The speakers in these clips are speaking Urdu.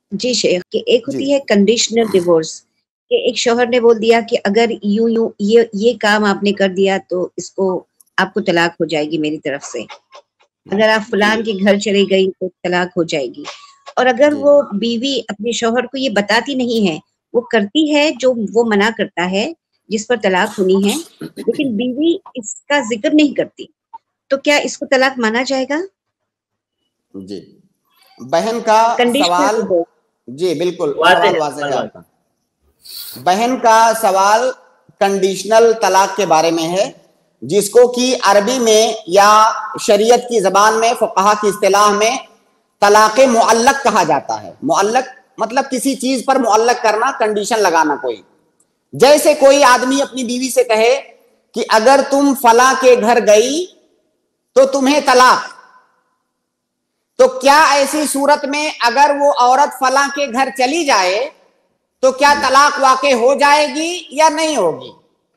جی شیخ، کہ ایک جی ہوتی ہے کنڈیشنل ڈیورس، کہ ایک شوہر نے بول دیا کہ اگر یوں یوں یہ کام آپ نے کر دیا تو اس کو آپ کو طلاق ہو جائے گی میری طرف سے، اگر آپ فلان کے گھر چلی گئی تو طلاق ہو جائے گی. اور اگر جی وہ بیوی اپنے شوہر کو یہ بتاتی نہیں ہے، وہ کرتی ہے جو وہ منع کرتا ہے جس پر طلاق ہونی ہے، لیکن بیوی اس کا ذکر نہیں کرتی، تو کیا اس کو طلاق مانا جائے گا؟ جی بہن کا کنڈیشنل سوال، ڈیورس. جی بالکل واضح سوال ہے، واضح ہے سوال آپ کا. بہن کا سوال کنڈیشنل طلاق کے بارے میں ہے، جس کو کہ عربی میں یا شریعت کی زبان میں فقہا کی اصطلاح میں طلاق معلق کہا جاتا ہے. معلق مطلب کسی چیز پر معلق کرنا، کنڈیشن لگانا کوئی. جیسے کوئی آدمی اپنی بیوی سے کہے کہ اگر تم فلاں کے گھر گئی تو تمہیں طلاق، تو کیا ایسی صورت میں اگر وہ عورت فلاں کے گھر چلی جائے تو کیا طلاق واقع ہو جائے گی یا نہیں ہوگی؟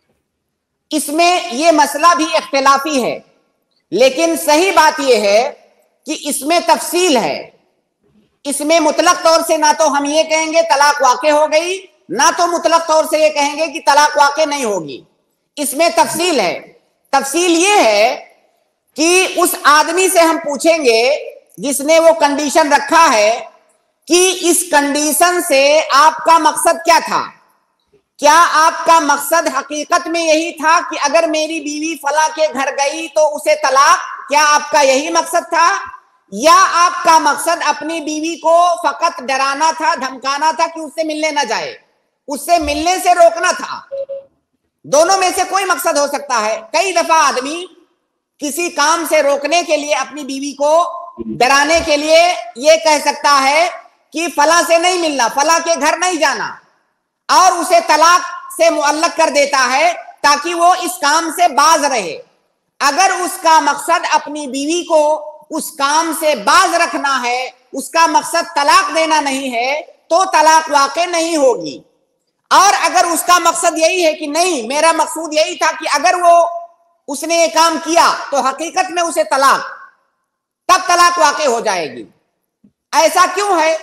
اس میں یہ مسئلہ بھی اختلافی ہے، لیکن صحیح بات یہ ہے کہ اس میں تفصیل ہے. اس میں مطلق طور سے نہ تو ہم یہ کہیں گے طلاق واقع ہو گئی، نہ تو مطلق طور سے یہ کہیں گے کہ طلاق واقع نہیں ہوگی. اس میں تفصیل ہے. تفصیل یہ ہے کہ اس آدمی سے ہم پوچھیں گے جس نے وہ کنڈیشن رکھا ہے کہ اس کنڈیشن سے آپ کا مقصد کیا تھا؟ کیا آپ کا مقصد حقیقت میں یہی تھا کہ اگر میری بیوی فلاں کے گھر گئی تو اسے طلاق؟ کیا آپ کا یہی مقصد تھا، یا آپ کا مقصد اپنی بیوی کو فقط ڈرانا تھا، دھمکانا تھا کہ اس سے ملنے نہ جائے، اس سے ملنے سے روکنا تھا؟ دونوں میں سے کوئی مقصد ہو سکتا ہے. کئی دفعہ آدمی کسی کام سے روکنے کے لیے اپنی بیوی کو ڈرانے کے لیے یہ کہہ سکتا ہے کہ فلاں سے نہیں ملنا، فلاں کے گھر نہیں جانا، اور اسے طلاق سے معلق کر دیتا ہے تاکہ وہ اس کام سے باز رہے. اگر اس کا مقصد اپنی بیوی کو اس کام سے باز رکھنا ہے، اس کا مقصد طلاق دینا نہیں ہے، تو طلاق واقع نہیں ہوگی. اور اگر اس کا مقصد یہی ہے کہ نہیں، میرا مقصود یہی تھا کہ اگر اس نے یہ کام کیا تو حقیقت میں اسے طلاق، تب طلاق واقع ہو جائے گی. ایسا کیوں ہے؟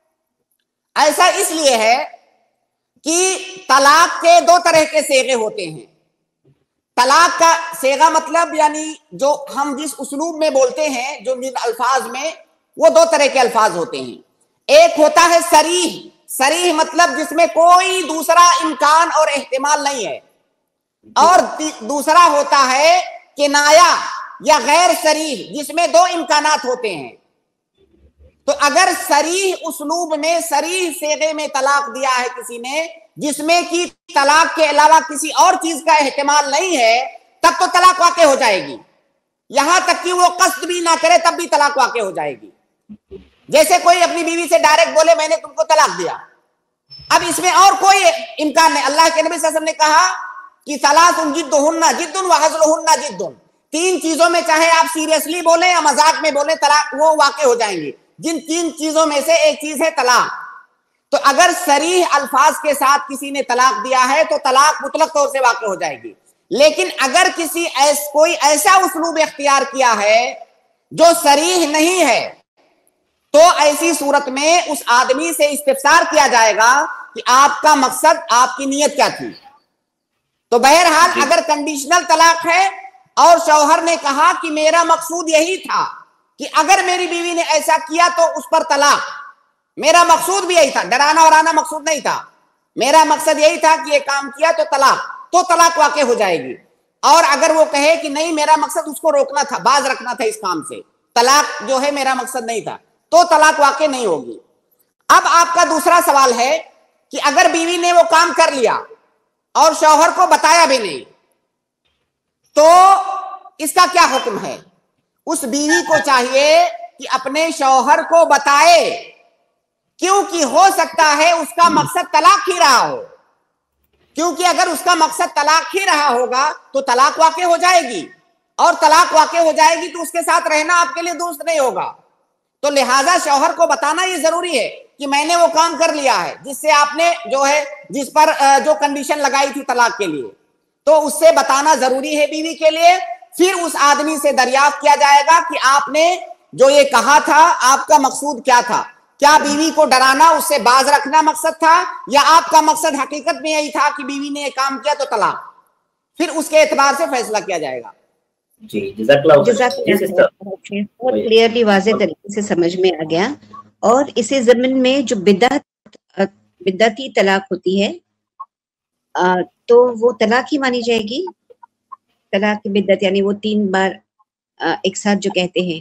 ایسا اس لیے ہے کہ طلاق کے دو طرح کے صیغے ہوتے ہیں. طلاق کا صیغہ مطلب یعنی جو ہم جس اسلوب میں بولتے ہیں، جو جن الفاظ میں، وہ دو طرح کے الفاظ ہوتے ہیں. ایک ہوتا ہے صریح. صریح مطلب جس میں کوئی دوسرا امکان اور احتمال نہیں ہے، اور دوسرا ہوتا ہے کنایا یا غیر صریح، جس میں دو امکانات ہوتے ہیں. تو اگر صریح اسلوب میں، صریح صیغے میں طلاق دیا ہے کسی نے، جس میں کہ طلاق کے علاوہ کسی اور چیز کا احتمال نہیں ہے، تب تو طلاق واقع ہو جائے گی. یہاں تک کہ وہ قصد بھی نہ کرے تب بھی طلاق واقع ہو جائے گی. جیسے کوئی اپنی بیوی سے ڈائریکٹ بولے میں نے تم کو طلاق دیا، اب اس میں اور کوئی امکان نہیں. اللہ کے نبی صلی اللہ علیہ وسلم نے کہا کہ ثلاث جدہن جد وہزلہن جد، تین چیزوں میں چاہے آپ سیریسلی بولیں یا مذاق میں بولیں، طلاق وہ واقع ہو جائیں گی. جن تین چیزوں میں سے ایک چیز ہے طلاق. تو اگر صریح الفاظ کے ساتھ کسی نے طلاق دیا ہے تو طلاق مطلق طور سے واقع ہو جائے گی. لیکن اگر کوئی ایسا اسلوب اختیار کیا ہے جو صریح نہیں ہے، تو ایسی صورت میں اس آدمی سے استفسار کیا جائے گا کہ آپ کا مقصد، آپ کی نیت کیا تھی. تو بہرحال اگر کنڈیشنل طلاق ہے اور شوہر نے کہا کہ میرا مقصود یہی تھا کہ اگر میری بیوی نے ایسا کیا تو اس پر طلاق، میرا مقصود بھی یہی تھا، ڈرانا ورانا مقصود نہیں تھا، میرا مقصد یہی تھا کہ یہ کام کیا تو طلاق، تو طلاق واقع ہو جائے گی. اور اگر وہ کہے کہ نہیں، میرا مقصد اس کو روکنا تھا، باز رکھنا تھا اس کام سے، طلاق جو ہے میرا مقصد نہیں تھا، تو طلاق واقع نہیں ہوگی. اب آپ کا دوسرا سوال ہے کہ اگر بیوی نے وہ کام کر لیا اور شوہر کو بتایا بھی نہیں، تو اس کا کیا حکم ہے؟ اس بیوی کو چاہیے کہ اپنے شوہر کو بتائے، کیونکہ ہو سکتا ہے اس کا مقصد طلاق ہی رہا ہو. کیونکہ اگر اس کا مقصد طلاق ہی رہا ہوگا تو طلاق واقع ہو جائے گی، اور طلاق واقع ہو جائے گی تو اس کے ساتھ رہنا آپ کے لیے درست نہیں ہوگا. تو لہٰذا شوہر کو بتانا یہ ضروری ہے کہ میں نے وہ کام کر لیا ہے جس سے آپ نے جس پر جو کنڈیشن لگائی تھی طلاق کے لیے، تو اس سے بتانا ضروری ہے بیوی کے لیے. پھر اس آدمی سے دریافت کیا جائے گا کہ آپ نے جو یہ کہا تھا، آپ کا مقصود کیا تھا. क्या बीवी को डराना, उससे बाज रखना मकसद था, या आपका मकसद हकीकत में यही था कि बीवी ने ये काम किया तो तलाक? फिर उसके एतबार से फैसला किया जाएगा। जी जज़ाकल्लाह, बहुत क्लियरली वाज़ेह तरीके से समझ में आ गया। और इसे ज़मीन में जो बिदअती तलाक होती है तो वो तलाक ही मानी जाएगी। तलाक की बिदअत यानी वो 3 बार एक साथ जो कहते हैं।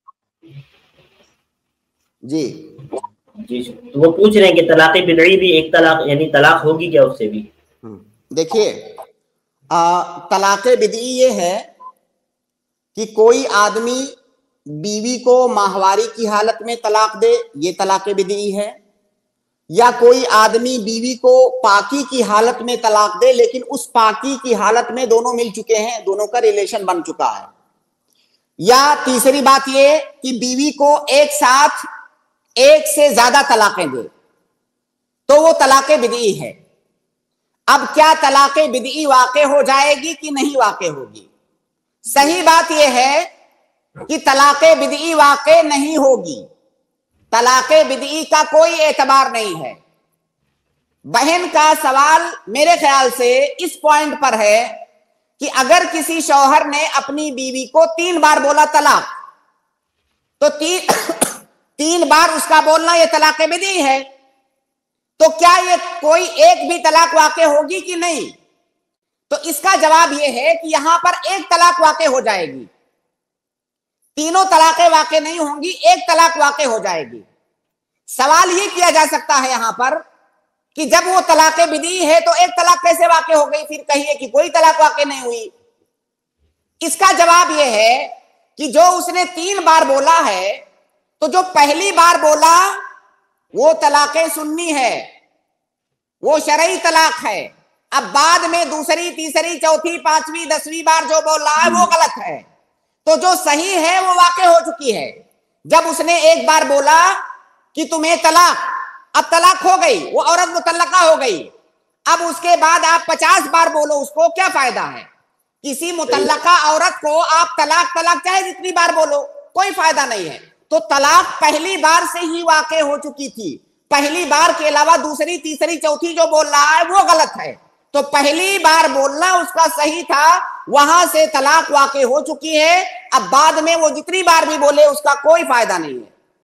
जी जी, तो वो पूछ रहे हैं कि तलाक़ बिदई भी एक तलाक, यानी तलाक होगी क्या उससे भी? देखिए, तलाक़ बिदई ये है कि कोई आदमी बीवी को माहवारी की हालत में तलाक दे, ये तलाक़ बिदई है, या कोई आदमी बीवी को पाकी की हालत में तलाक दे, लेकिन उस पाकी की हालत में दोनों मिल चुके हैं, दोनों का रिलेशन बन चुका है, या तीसरी बात ये कि बीवी को एक साथ एक से ज्यादा तलाकें दे, तो वो तलाक़ बिदई है। अब क्या तलाक़ बिदई वाक़े हो जाएगी कि नहीं वाक़े होगी? सही बात यह है कि तलाक़ बिदई वाक़े नहीं होगी, तलाक़ बिदई का कोई एतबार नहीं है। बहन का सवाल मेरे ख्याल से इस पॉइंट पर है कि अगर किसी शौहर ने अपनी बीवी को 3 बार बोला तलाक, तो 3 बार उसका बोलना यह तलाक़ बिदई है, तो क्या ये कोई एक भी तलाक वाक़े होगी कि नहीं? तो इसका जवाब यह है कि यहां पर एक तलाक वाक़े हो जाएगी, तीनों तलाक़ें वाक़े नहीं होंगी, एक तलाक वाक़े हो जाएगी। सवाल ये किया जा सकता है यहां पर कि जब वो तलाक़ बिदई है तो एक तलाक कैसे वाक़े हो गई, फिर कहिए कि कोई तलाक वाक़े नहीं हुई। इसका जवाब यह है कि जो उसने 3 बार बोला है, तो जो पहली बार बोला वो तलाक़ सुन्नी है, वो शरई तलाक है। अब बाद में दूसरी, तीसरी, चौथी, 5वीं, 10वीं बार जो बोल रहा है वो गलत है। तो जो सही है वो वाक़े हो चुकी है। जब उसने एक बार बोला कि तुम्हें तलाक, अब तलाक हो गई, वो औरत मुतल्लका हो गई। अब उसके बाद आप 50 बार बोलो, उसको क्या फायदा है? किसी मुतल्लका औरत को आप तलाक तलाक चाहे जितनी बार बोलो, कोई फायदा नहीं है। तो तलाक पहली बार से ही वाक़े हो चुकी थी। पहली बार के अलावा दूसरी, तीसरी, चौथी जो बोल रहा है वो गलत है। तो पहली बार बोलना उसका सही था, वहां से तलाक वाक़े हो चुकी है। अब बाद में वो जितनी बार भी बोले उसका कोई फायदा नहीं है।